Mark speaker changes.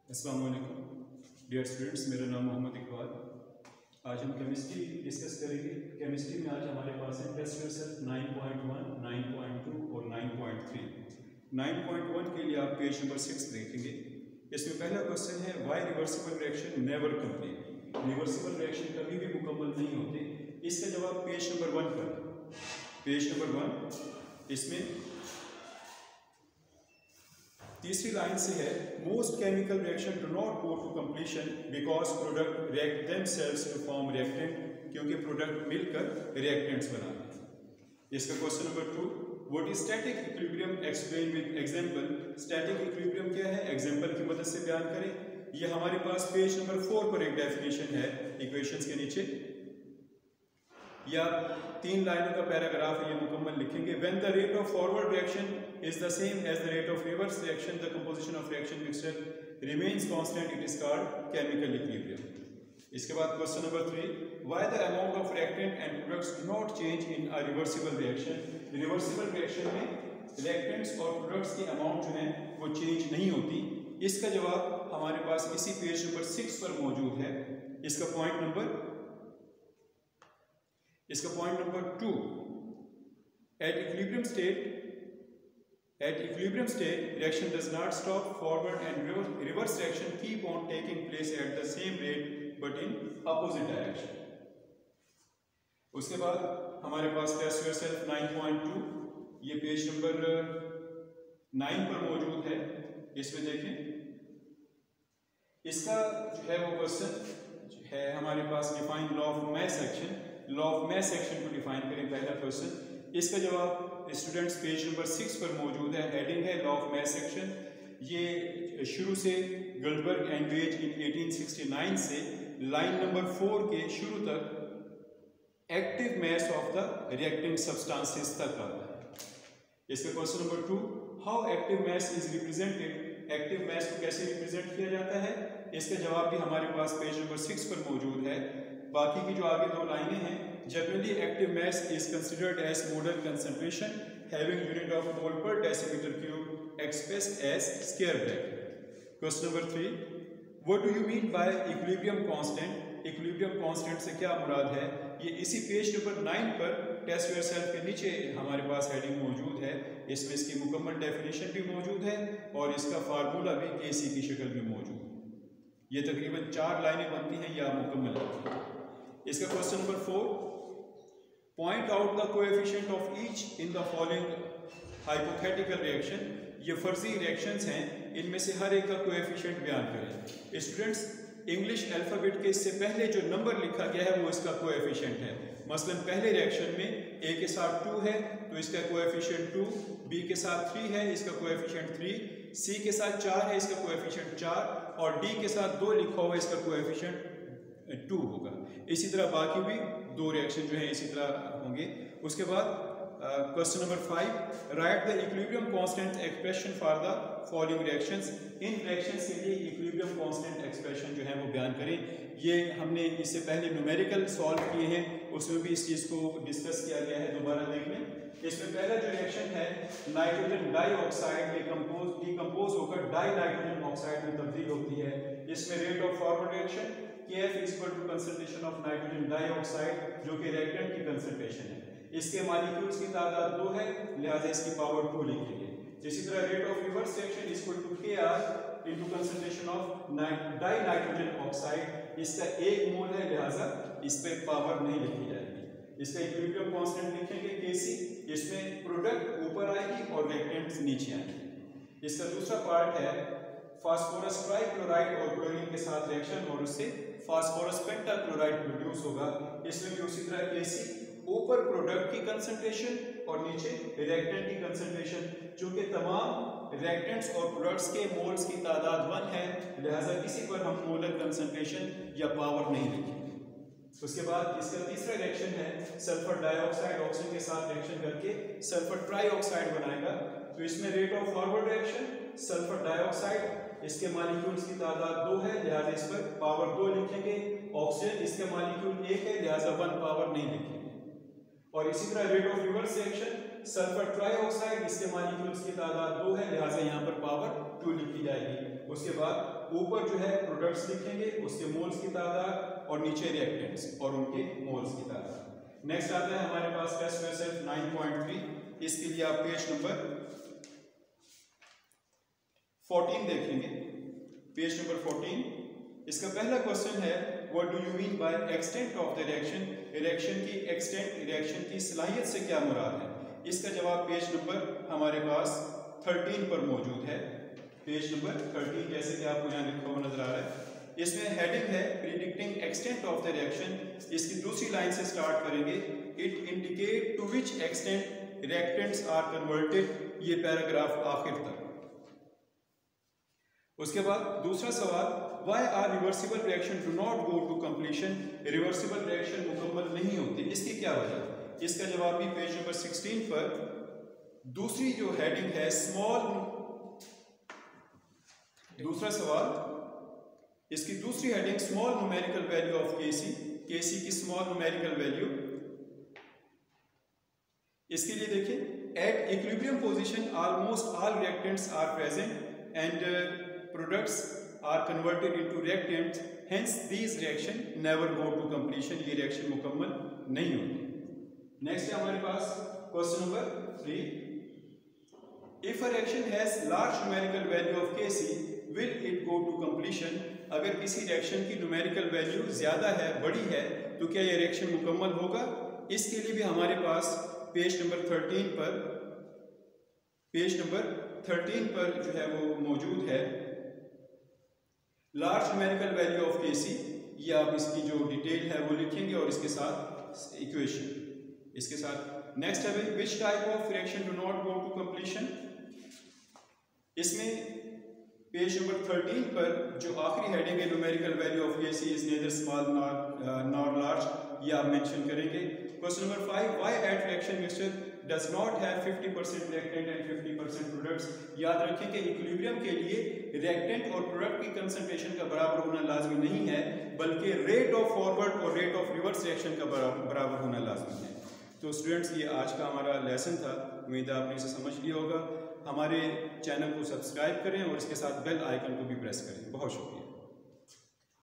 Speaker 1: अस्सलाम वालेकुम dear students, मेरा नाम मोहम्मद इकबाल। आज हम केमिस्ट्री डिस्कस करेंगे। केमिस्ट्री में आज हमारे पास है टेस्ट योरसेल्फ 9.1, 9.2 और 9.3। 9.1 के लिए आप पेज नंबर 6 देखेंगे। इसमें पहला क्वेश्चन है why reversible reaction never complete. Reversible reaction कभी भी मुकम्मल नहीं होते। इसका जवाब पेज नंबर 1 पर। पेज नंबर 1 इसमें तीसरी लाइन से है most chemical reaction do not go to completion because product react themselves to form reactant, क्योंकि प्रोडक्ट मिलकर रिएक्टेंट्स बनाते हैं। इसका question number 2, what is static equilibrium, explain with example. Static equilibrium क्या है, एग्जांपल की मदद से बयान करें। ये हमारे पास पेज नंबर 4 पर एक डेफिनेशन है इक्वेशंस के नीचे, या 3 लाइनों का पैराग्राफ है, ये मुकम्मल लिखेंगे। When the rate of forward reaction is the same as the rate of reverse reaction, the composition of reaction mixture remains constant, it is called chemical equilibrium. इसके बाद question number 3, why the amount of reactant and products do not change in a reversible reaction. Reversible reaction में reactants और products की amount जो है वो change नहीं होती। इसका जवाब हमारे पास इसी पेज नंबर 6 पर मौजूद है। इसका point number 2, at equilibrium state reaction does not stop, forward and reverse reaction keep on taking place at the same rate but in opposite direction. उसके बाद हमारे पास टेस्ट योरसेल्फ 9.2, ये पेज नंबर 9 पर मौजूद है। इसमें देखें, इसका जो है वो क्वेश्चन है हमारे पास define law of mass action. Law of mass action को डिफाइन करें, पहला क्वेश्चन। इसका जवाब स्टूडेंट्स पेज नंबर 6 पर मौजूद है। हेडिंग है लॉ ऑफ मैस एक्शन। ये शुरू से गल्डबर्ग एंड वेज इन 1869 से लाइन नंबर 4 के शुरू तक active mass of the reacting substances तक आता है। इसका question number 2, how active mass is represented. Active mass को कैसे रिप्रेजेंट किया जाता है, इसका जवाब भी हमारे पास पेज नंबर 6 पर मौजूद है। बाकी की जो आगे 2 लाइनें हैं, generally active mass is considered as molar concentration having unit of mole per decimetre cube expressed as square bracket. Question number 3, what do you mean by equilibrium constant. Equilibrium constant से क्या मुराद है, ये इसी पेज नंबर 9 पर test yourself के नीचे हमारे पास heading मौजूद है। इसमें इसकी मुकम्मल डेफिनेशन भी मौजूद है और इसका फार्मूला भी केसी की शक्ल में मौजूद है। ये तकरीबन 4 लाइनें बनती हैं या मुकम्मल बनती हैं। इसका question number 4, point out the coefficient of each in the following hypothetical reaction. ये फर्जी रिएक्शंस हैं, इनमें से हर एक का कोएफिशिएंट बयान करें। स्टूडेंट्स, इंग्लिश अल्फाबेट के इससे पहले जो नंबर लिखा गया है वो इसका कोएफिशिएंट है। मसलन पहले रिएक्शन में ए के साथ 2 है तो इसका कोएफिशिएंट 2, बी के साथ 3 है, इसका कोएफिशिएंट 3, सी के साथ 4 है, इसका कोएफिशिएंट 4 और डी के साथ 2 लिखा हुआ है, इसका कोएफिशिएंट 2 होगा। इसी तरह बाकी भी 2 रिएक्शन जो है इसी तरह होंगे। उसके बाद question number 5, write the equilibrium constant expression for the following reactions. इन रिएक्शंस के लिए इक्विलिब्रियम कांस्टेंट एक्सप्रेशन जो है वो बयान करें। ये हमने इससे पहले न्यूमेरिकल सॉल्व किए हैं, उसमें भी इस चीज़ को डिस्कस किया गया है। दोबारा देख लें, इसमें पहला जो रिएक्शन है नाइट्रोजन डाइऑक्साइड डिकम्पोज होकर डाई नाइट्रोजन ऑक्साइड में तब्दील होती है। इसमें rate of forward reaction Kf is equal to concentration of nitrogen dioxide, जो कि रिएक्टेंट की कंसंट्रेशन है। इसके मॉलिक्यूल्स की तादाद 2 है, लिहाजा इसकी पावर 2 लिखेंगे। इसी तरह rate of reverse reaction is equal to Kr into concentration of di nitrogen oxide. इसका 1 मोल है, लिहाजा इस पे पावर नहीं लिखी जाएगी। इसका इक्विलिब्रियम कांस्टेंट लिखेंगे Kc। इसमें प्रोडक्ट ऊपर आएगी और रिएक्टेंट्स नीचे आएंगे। इसका दूसरा पार्ट है फास्फोरस ट्राइक्लोराइड और क्लोरीन के साथ रिएक्शन और उससे फास्फोरस पेंटाक्लोराइड प्रोड्यूस होगा। इसमें भी उसी तरह Kc, ऊपर प्रोडक्ट की कंसंट्रेशन और नीचे रिएक्टेंट की कंसंट्रेशन। चूंकि तमाम रिएक्टेंट्स और प्रोडक्ट्स के मोल्स की तादाद 1 है, लिहाजा किसी पर हम मोलर कंसंट्रेशन या पावर नहीं लिखेंगे। उसके बाद इसका तीसरा रिएक्शन है सल्फर डाइऑक्साइड ऑक्सीजन के साथ रिएक्शन करके सल्फर ट्राइऑक्साइड बनाएगा। तो इसमें rate of forward reaction sulphur dioxide, इसके मॉलिक्यूल्स की तादाद 2 है, लिहाजा इस पर पावर 2 लिखेंगे। ऑक्सीजन, इसके मॉलिक्यूल 1 है, लिहाजा 1 पावर नहीं लिखेंगे। और इसी तरह rate of reverse reaction sulphur trioxide, इसके मॉलिक्यूल्स की तादाद 2 है, लिहाजा यहाँ पर पावर 2 लिखी जाएगी। उसके बाद ऊपर जो है प्रोडक्ट्स लिखेंगे, उसके मोल्स की तादाद, और नीचे रिएक्टेंट्स और उनके मोल्स की तादाद। नेक्स्ट आता है हमारे पास टेस्ट योरसेल्फ 9.3। इसके लिए आप पेज नंबर 14 देखेंगे। पेज नंबर 14, इसका पहला क्वेश्चन है what do you mean by extent of the reaction. Reaction की एक्सटेंट, रिएक्शन की सलाहियत से क्या मुराद है। इसका जवाब पेज नंबर हमारे पास 13 पर मौजूद है। पेज नंबर 13 जैसे कि आपको यहाँ लिखा हुआ नजर आ रहा है, इसमें हेडिंग है predicting extent of the reaction. इसकी दूसरी लाइन से स्टार्ट करेंगे, it indicate to which extent reactants are converted, ये पैराग्राफ आखिर तक। उसके बाद दूसरा सवाल, why are reversible reaction do not go to completion. Reversible reaction मुकम्मल नहीं होती, इसकी क्या वजह। इसका जवाब भी पेज नंबर 16 पर दूसरी जो हेडिंग है स्मॉल, दूसरा सवाल, इसकी दूसरी heading small numerical value of KC. KC की स्मॉल न्यूमेरिकल वैल्यू, इसके लिए देखिए, at equilibrium position almost all reactants are present and products are converted into reactants, hence these reaction never go to completion। ये reaction मुकम्मल नहीं होती। Next है हमारे पास question number 3, if a reaction has large numerical value of Kc will it go to completion। अगर किसी reaction की numerical value ज्यादा है, बड़ी है, तो क्या ये reaction मुकम्मल होगा। इसके लिए भी हमारे पास पेज नंबर 13 पर, पेज नंबर 13 पर जो है वो मौजूद है large numerical value of KC. ये आप इसकी जो डिटेल है वो लिखेंगे और इसके साथ इक्वेशन, इसके साथ। नेक्स्ट है which type of reaction do not go to completion. इसमें पेज नंबर 13 पर जो आखिरी हेडिंग है numerical value of KC is neither small nor large, ये आप मेंशन करेंगे। Question number 5, why at reaction mixture does not have 50% reactant and 50% products। याद रखें कि इक्विलिब्रियम के लिए रिएक्टेंट और प्रोडक्ट की कंसंट्रेशन का बराबर होना लाजमी नहीं है, बल्कि रेट ऑफ फॉरवर्ड और रेट ऑफ रिवर्स रिएक्शन का बराबर होना लाजमी है। तो स्टूडेंट्स, ये आज का हमारा लेसन था, उम्मीद है आपने इसे समझ लिया होगा। हमारे चैनल को सब्सक्राइब करें और इसके साथ बेल आइकन को भी प्रेस करें। बहुत शुक्रिया।